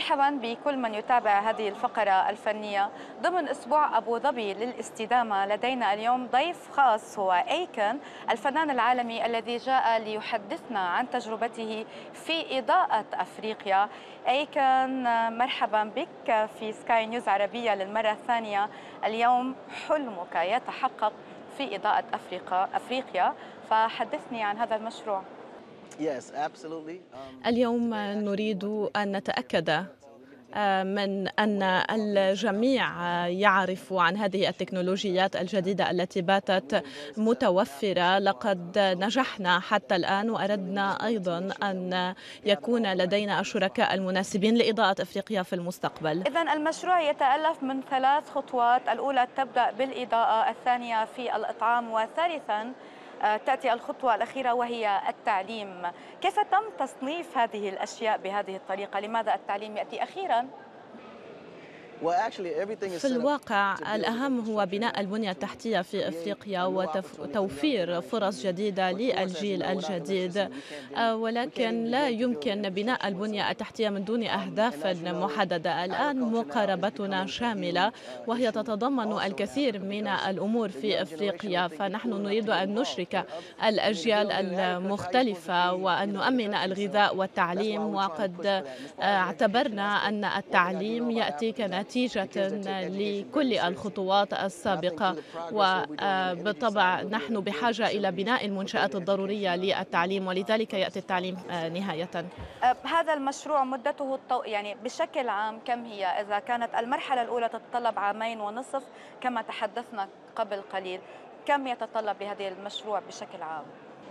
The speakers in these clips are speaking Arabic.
مرحبا بكل من يتابع هذه الفقرة الفنية ضمن أسبوع أبو ظبي للاستدامة. لدينا اليوم ضيف خاص هو أيكن، الفنان العالمي الذي جاء ليحدثنا عن تجربته في إضاءة أفريقيا. أيكن، مرحبا بك في سكاي نيوز عربية للمرة الثانية. اليوم حلمك يتحقق في إضاءة أفريقيا، فحدثني عن هذا المشروع. اليوم نريد أن نتأكد من أن الجميع يعرف عن هذه التكنولوجيات الجديدة التي باتت متوفرة. لقد نجحنا حتى الآن، وأردنا أيضا أن يكون لدينا الشركاء المناسبين لإضاءة أفريقيا في المستقبل. إذن المشروع يتألف من 3 خطوات، الأولى تبدأ بالإضاءة، الثانية في الإطعام، وثالثا تأتي الخطوة الأخيرة وهي التعليم. كيف تم تصنيف هذه الأشياء بهذه الطريقة؟ لماذا التعليم يأتي أخيراً؟ في الواقع الأهم هو بناء البنية التحتية في أفريقيا وتوفير فرص جديدة للجيل الجديد، ولكن لا يمكن بناء البنية التحتية من دون أهداف محددة. الآن مقاربتنا شاملة وهي تتضمن الكثير من الأمور في أفريقيا، فنحن نريد أن نشرك الأجيال المختلفة وأن نؤمن الغذاء والتعليم، وقد اعتبرنا أن التعليم يأتي كنتيجة لكل الخطوات السابقة، وبالطبع نحن بحاجة إلى بناء المنشآت الضرورية للتعليم، ولذلك يأتي التعليم نهاية. هذا المشروع مدته يعني بشكل عام كم هي؟ إذا كانت المرحلة الأولى تتطلب 2.5 عام كما تحدثنا قبل قليل، كم يتطلب لهذا المشروع بشكل عام؟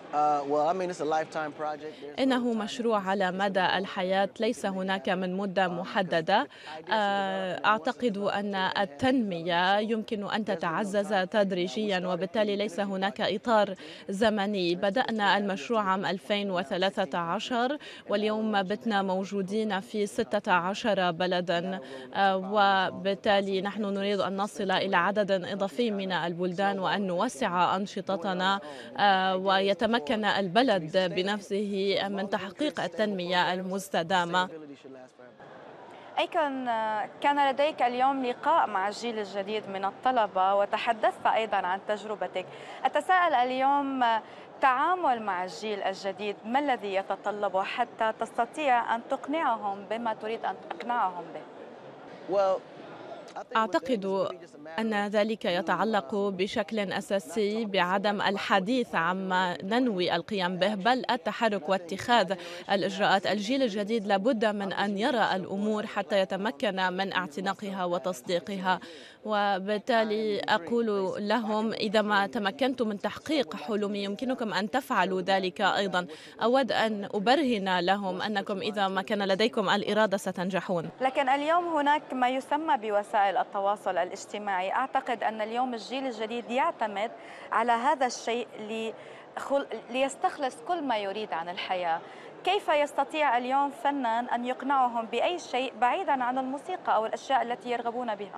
إنه مشروع على مدى الحياة، ليس هناك من مدة محددة. أعتقد أن التنمية يمكن أن تتعزز تدريجيا، وبالتالي ليس هناك إطار زمني. بدأنا المشروع عام 2013 واليوم بتنا موجودين في 16 بلدا، وبالتالي نحن نريد أن نصل إلى عدد إضافي من البلدان وأن نوسع أنشطتنا ويتمكن البلد بنفسه من تحقيق التنمية المستدامة. أيكن، كان لديك اليوم لقاء مع الجيل الجديد من الطلبة وتحدثت أيضا عن تجربتك. أتساءل اليوم، تعامل مع الجيل الجديد ما الذي يتطلبه حتى تستطيع أن تقنعهم بما تريد أن تقنعهم به؟ أعتقد أن ذلك يتعلق بشكل أساسي بعدم الحديث عما ننوي القيام به، بل التحرك واتخاذ الإجراءات. الجيل الجديد لابد من أن يرى الأمور حتى يتمكن من اعتناقها وتصديقها، وبالتالي أقول لهم إذا ما تمكنتم من تحقيق حلمي يمكنكم أن تفعلوا ذلك أيضا. أود أن أبرهن لهم أنكم إذا ما كان لديكم الإرادة ستنجحون. لكن اليوم هناك ما يسمى بوسائل التواصل الاجتماعي. أعتقد أن اليوم الجيل الجديد يعتمد على هذا الشيء ليستخلص كل ما يريد عن الحياة. كيف يستطيع اليوم فنان أن يقنعهم بأي شيء بعيدا عن الموسيقى أو الأشياء التي يرغبون بها؟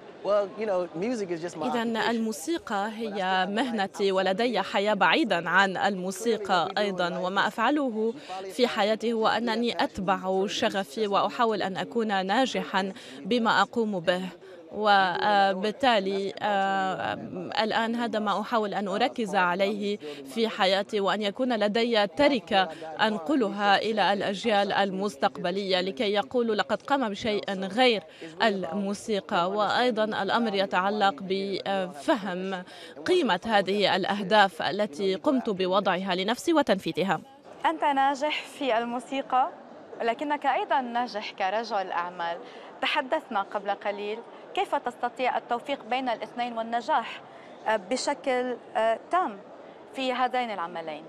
إذا الموسيقى هي مهنتي، ولدي حياة بعيدا عن الموسيقى أيضا، وما أفعله في حياتي هو أنني أتبع شغفي وأحاول أن أكون ناجحا بما أقوم به، وبالتالي الآن هذا ما أحاول أن أركز عليه في حياتي، وأن يكون لدي تركة أنقلها إلى الأجيال المستقبلية لكي يقولوا لقد قام بشيء غير الموسيقى. وأيضا الأمر يتعلق بفهم قيمة هذه الأهداف التي قمت بوضعها لنفسي وتنفيذها. أنت ناجح في الموسيقى، لكنك أيضا ناجح كرجل أعمال. تحدثنا قبل قليل كيف تستطيع التوفيق بين الاثنين والنجاح بشكل تام في هذين العملين؟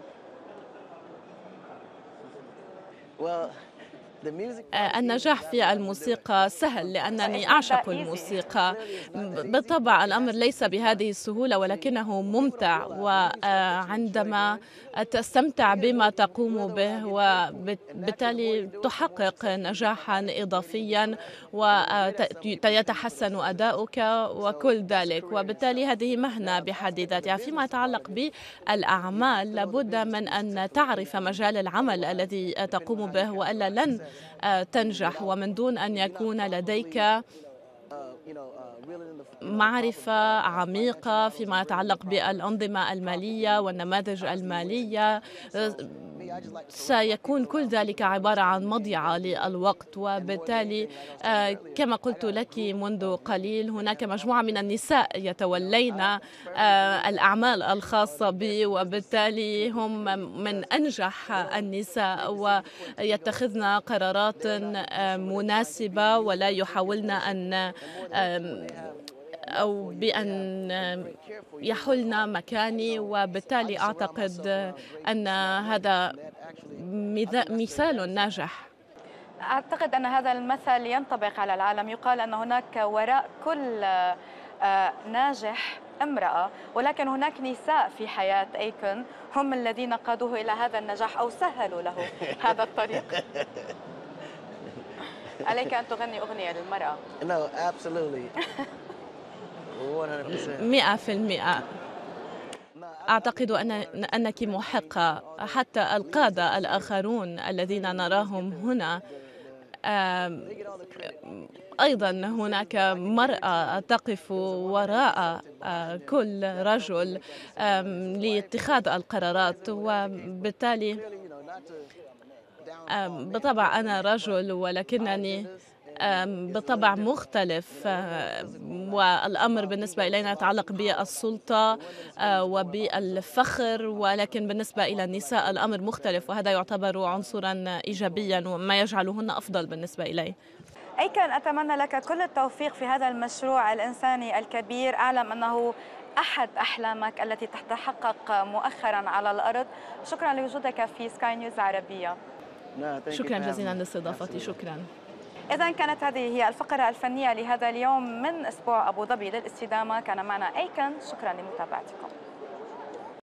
النجاح في الموسيقى سهل لأنني أعشق الموسيقى. بالطبع الأمر ليس بهذه السهولة، ولكنه ممتع، وعندما تستمتع بما تقوم به وبالتالي تحقق نجاحا إضافيا ويتحسن أداؤك وكل ذلك، وبالتالي هذه مهنة بحد ذاتها. فيما يتعلق بالأعمال لابد من أن تعرف مجال العمل الذي تقوم به، وإلا لن تنجح، ومن دون أن يكون لديك معرفة عميقة فيما يتعلق بالأنظمة المالية والنماذج المالية، سيكون كل ذلك عبارة عن مضيعة للوقت. وبالتالي كما قلت لك منذ قليل، هناك مجموعة من النساء يتولين الأعمال الخاصة بي، وبالتالي هم من أنجح النساء ويتخذن قرارات مناسبة، ولا يحاولن أو بأن يحلن مكاني. وبالتالي أعتقد أن هذا مثال ناجح. أعتقد أن هذا المثل ينطبق على العالم. يقال أن هناك وراء كل ناجح امرأة، ولكن هناك نساء في حياة أيكون هم الذين قادوه إلى هذا النجاح أو سهلوا له هذا الطريق. عليك أن تغني أغنية للمرأة. No, absolutely. 100%. أعتقد أنك محقة. حتى القادة الآخرون الذين نراهم هنا، أيضا هناك مرأة تقف وراء كل رجل لاتخاذ القرارات. وبالتالي بالطبع أنا رجل، ولكنني بطبع مختلف، والأمر بالنسبة إلينا يتعلق بالسلطة وبالفخر، ولكن بالنسبة إلى النساء الأمر مختلف، وهذا يعتبر عنصرا إيجابيا وما يجعلهن أفضل بالنسبة إلي. أيكون، أتمنى لك كل التوفيق في هذا المشروع الإنساني الكبير. أعلم أنه أحد أحلامك التي تتحقق مؤخرا على الأرض. شكرا لوجودك في سكاي نيوز عربية. شكرا جزيلا لاستضافتي. شكرا. إذا كانت هذه هي الفقرة الفنية لهذا اليوم من أسبوع أبو ظبي للاستدامة. كان معنا أيكون. شكرا لمتابعتكم.